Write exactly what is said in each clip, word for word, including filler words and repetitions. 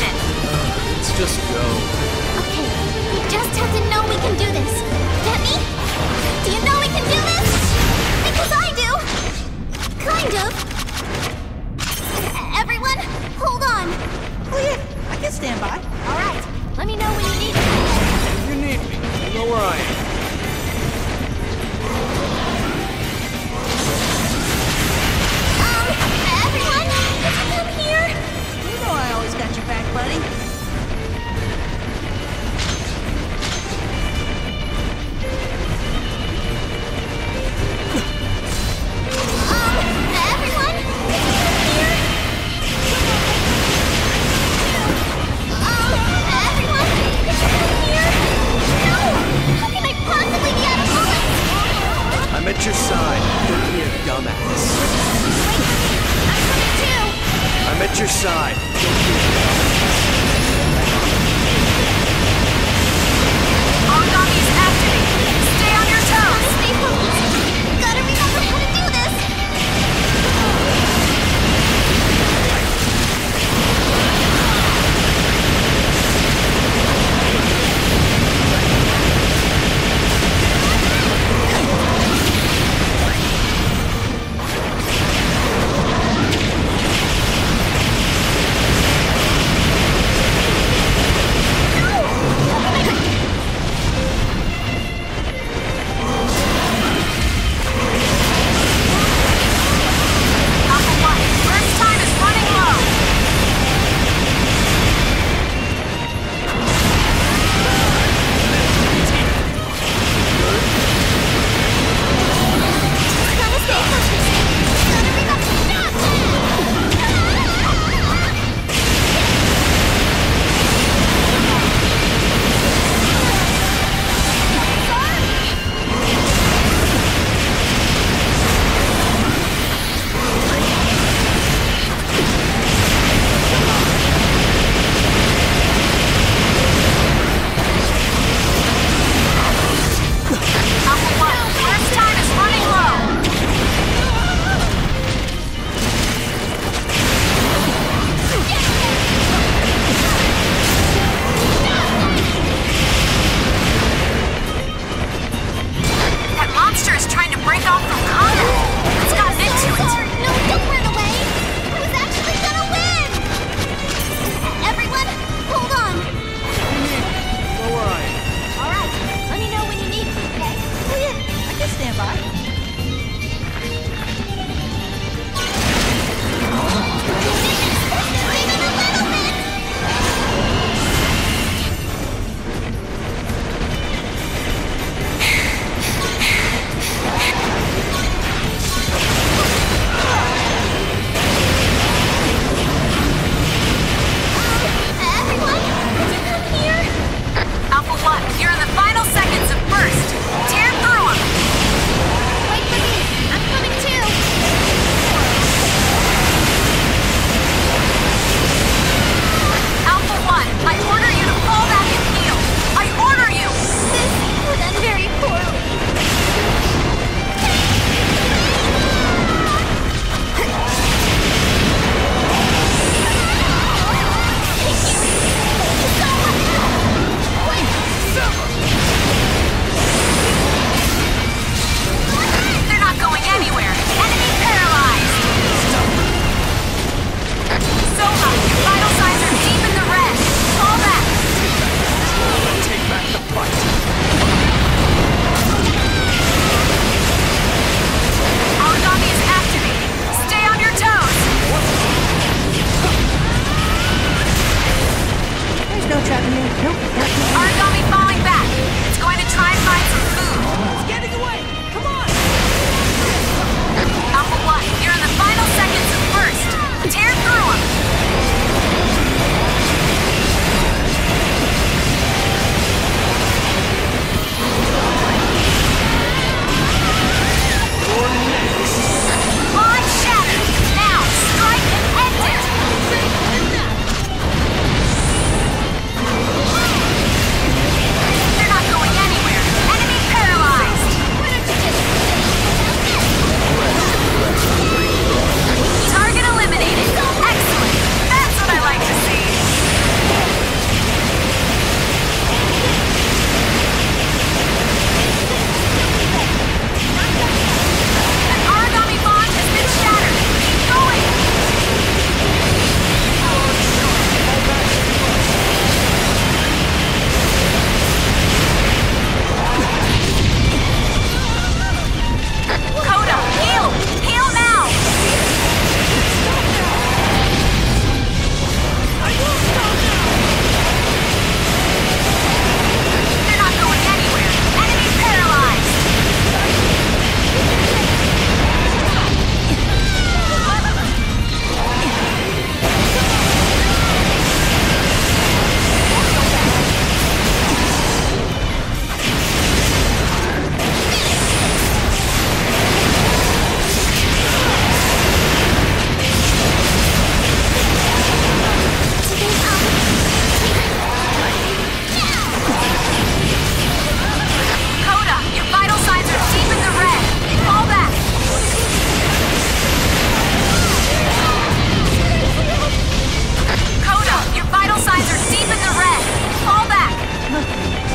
mission. Let's just go. Okay, we just have to know we can do this. Get me? Do you know we can do this? Because I do! Kind of. E- Everyone, hold on. Oh yeah, I can stand by. Alright, let me know when you need me. If you need me, you know where I am. Um, everyone, could you come here? You know I always got your back, buddy. Um, everyone, could you come here? Um, everyone, could you come here? No! How can I possibly be out of bullets? I'm at your side. Don't be a dumbass. I'm coming too! I'm at your side. Don't be a dumbass. Origami is activated. Stay on your toes. Stay focused. Gotta remember how to do this.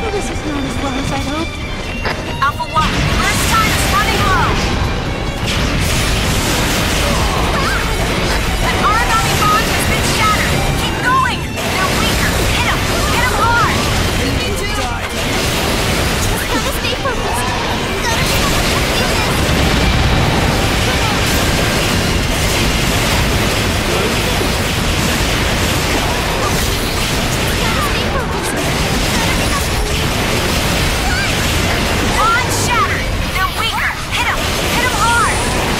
This is not as well as I'd hoped. Alpha one, burst time is running low. An Aragami bond has been shattered. Keep going. They're weaker. Hit 'em. Hit 'em hard. You need to die. Just gotta stay focused. Gotta do this. Bond shattered. They're weaker. Hit 'em. Hit 'em hard.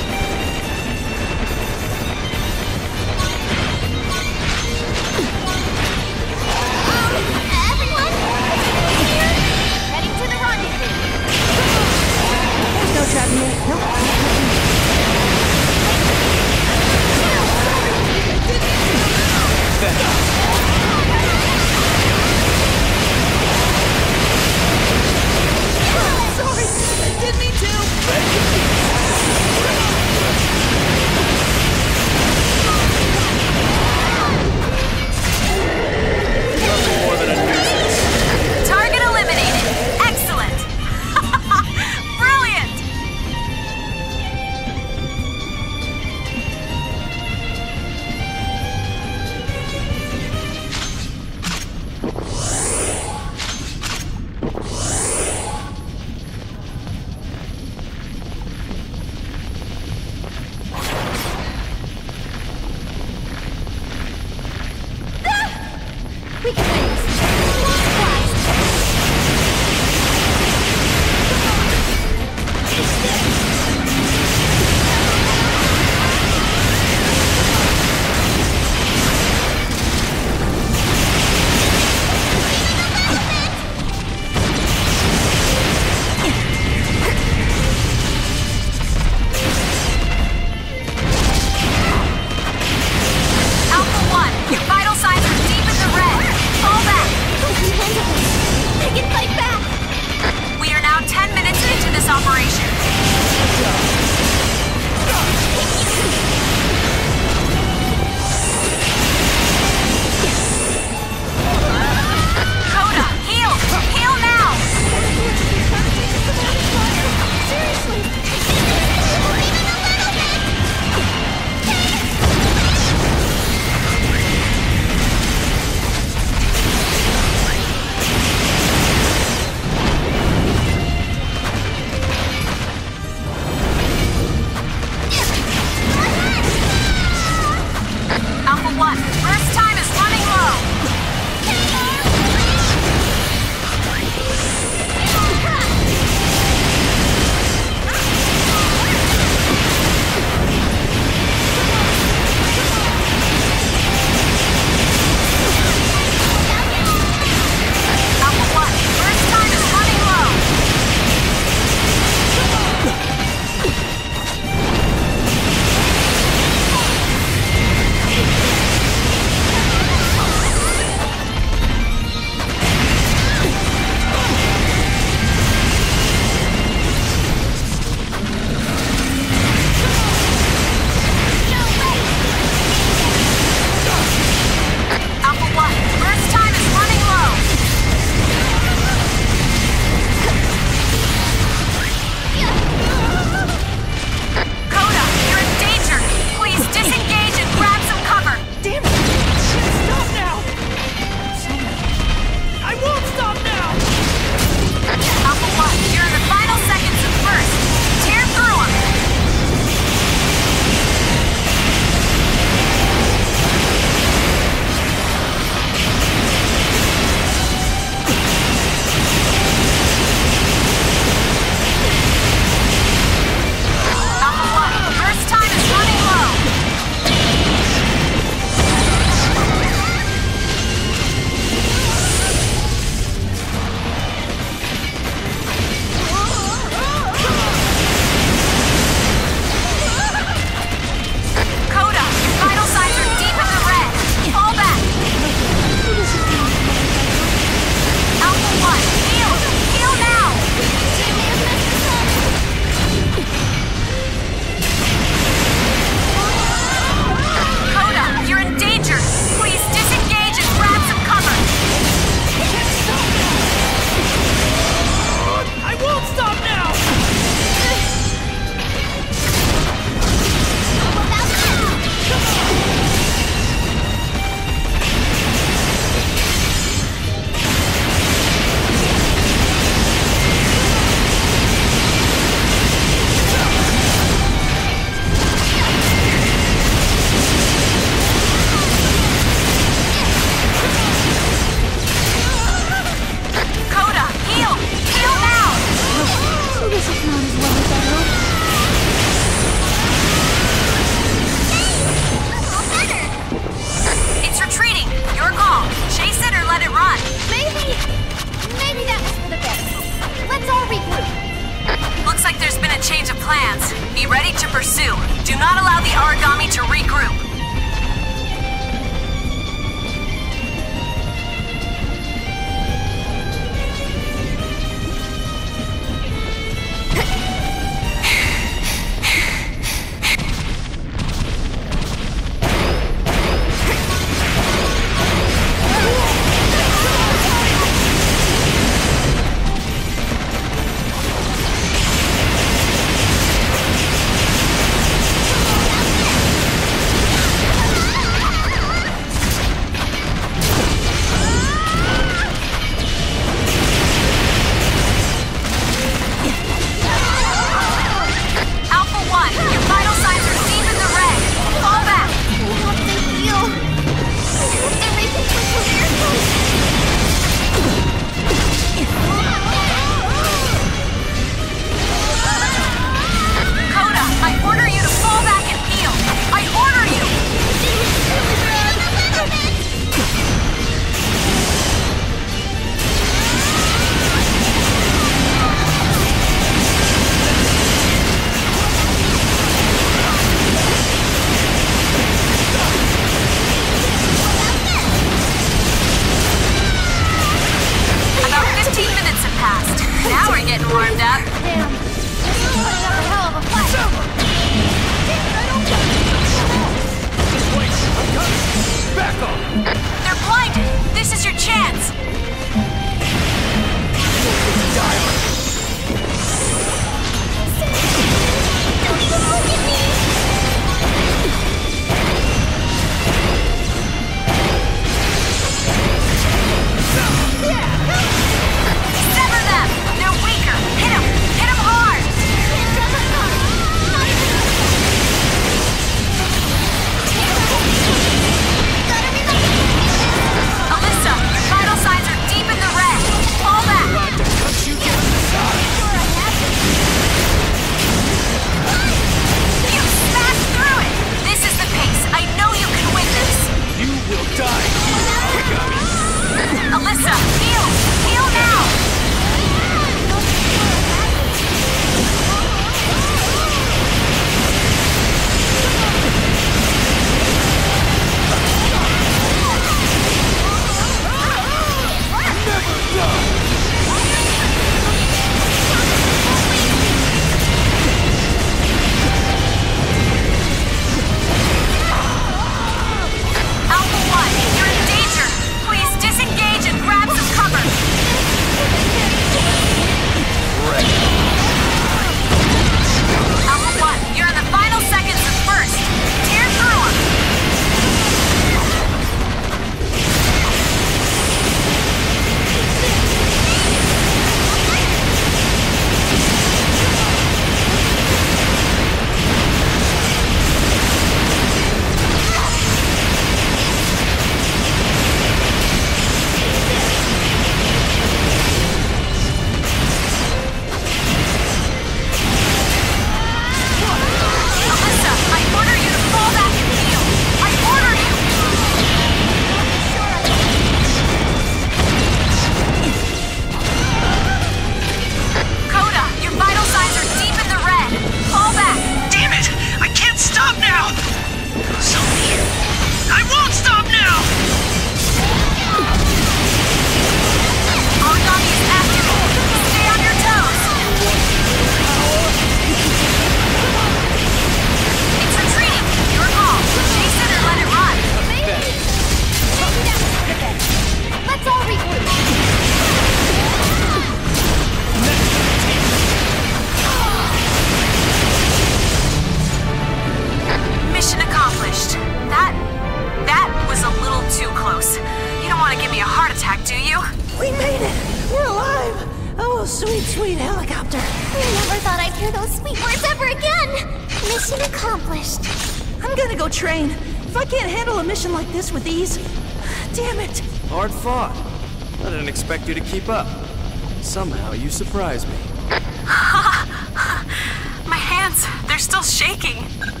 That... that was a little too close. You don't want to give me a heart attack, do you? We made it! We're alive! Oh, sweet, sweet helicopter. I never thought I'd hear those sweet words ever again! Mission accomplished. I'm gonna go train. If I can't handle a mission like this with ease... Damn it! Hard fought. I didn't expect you to keep up. Somehow you surprised me. My hands, they're still shaking.